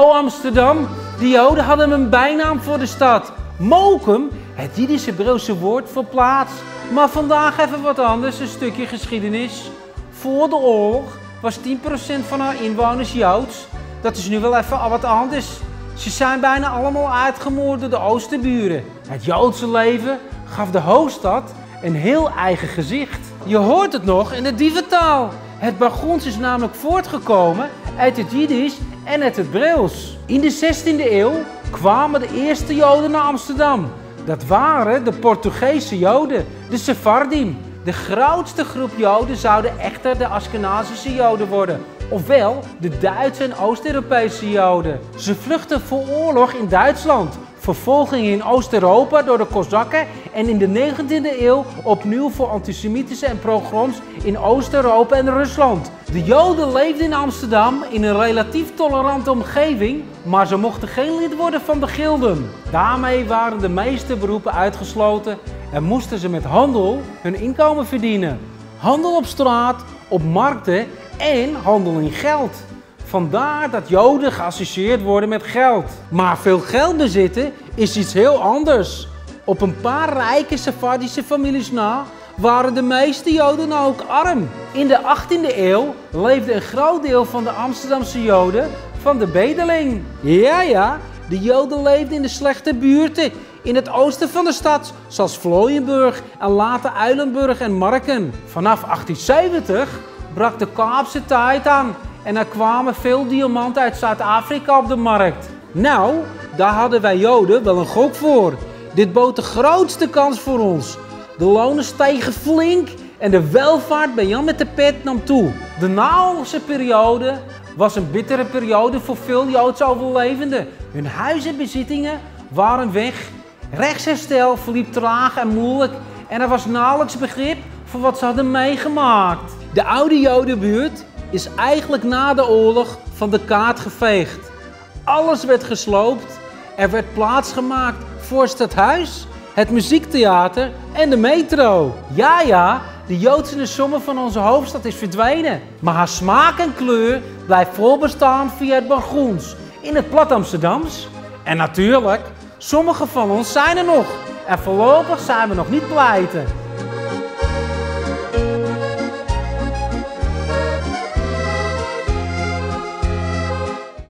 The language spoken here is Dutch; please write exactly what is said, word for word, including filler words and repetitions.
Oh Amsterdam, de Joden hadden een bijnaam voor de stad. Mokum, het Jiddische-Hebreeuwse woord voor plaats. Maar vandaag even wat anders, een stukje geschiedenis. Voor de oorlog was tien procent van haar inwoners Joods. Dat is nu wel even al wat anders. Ze zijn bijna allemaal uitgemoord door de Oosterburen. Het Joodse leven gaf de hoofdstad een heel eigen gezicht. Je hoort het nog in de dieventaal. Het Burgonds is namelijk voortgekomen uit het Jiddisch en uit het Hebreeuws. In de zestiende eeuw kwamen de eerste Joden naar Amsterdam. Dat waren de Portugese Joden, de Sephardim. De grootste groep Joden zouden echter de Askenazische Joden worden. Ofwel de Duitse en Oost-Europese Joden. Ze vluchtten voor oorlog in Duitsland, vervolging in Oost-Europa door de Kozakken en in de negentiende eeuw opnieuw voor antisemitische en pogroms in Oost-Europa en Rusland. De Joden leefden in Amsterdam in een relatief tolerante omgeving, maar ze mochten geen lid worden van de gilden. Daarmee waren de meeste beroepen uitgesloten en moesten ze met handel hun inkomen verdienen. Handel op straat, op markten en handel in geld. Vandaar dat Joden geassocieerd worden met geld. Maar veel geld bezitten is iets heel anders. Op een paar rijke Sephardische families na waren de meeste Joden ook arm. In de achttiende eeuw leefde een groot deel van de Amsterdamse Joden van de bedeling. Ja, ja, de Joden leefden in de slechte buurten in het oosten van de stad, zoals Vlooienburg en later Uilenburg en Marken. Vanaf achttienzeventig brak de Kaapse tijd aan en er kwamen veel diamanten uit Zuid-Afrika op de markt. Nou, daar hadden wij Joden wel een gok voor. Dit bood de grootste kans voor ons. De lonen stegen flink en de welvaart bij Jan met de pet nam toe. De naoorlogse periode was een bittere periode voor veel Joodse overlevenden. Hun huizen en bezittingen waren weg. Rechtsherstel verliep traag en moeilijk en er was nauwelijks begrip voor wat ze hadden meegemaakt. De oude Jodenbuurt is eigenlijk na de oorlog van de kaart geveegd. Alles werd gesloopt. Er werd plaats gemaakt voor het stadhuis, het muziektheater en de metro. Ja, ja, de Joodse sommen van onze hoofdstad is verdwenen. Maar haar smaak en kleur blijft voorbestaan via het Burgonds in het plat Amsterdams. En natuurlijk, sommige van ons zijn er nog. En voorlopig zijn we nog niet pleiten.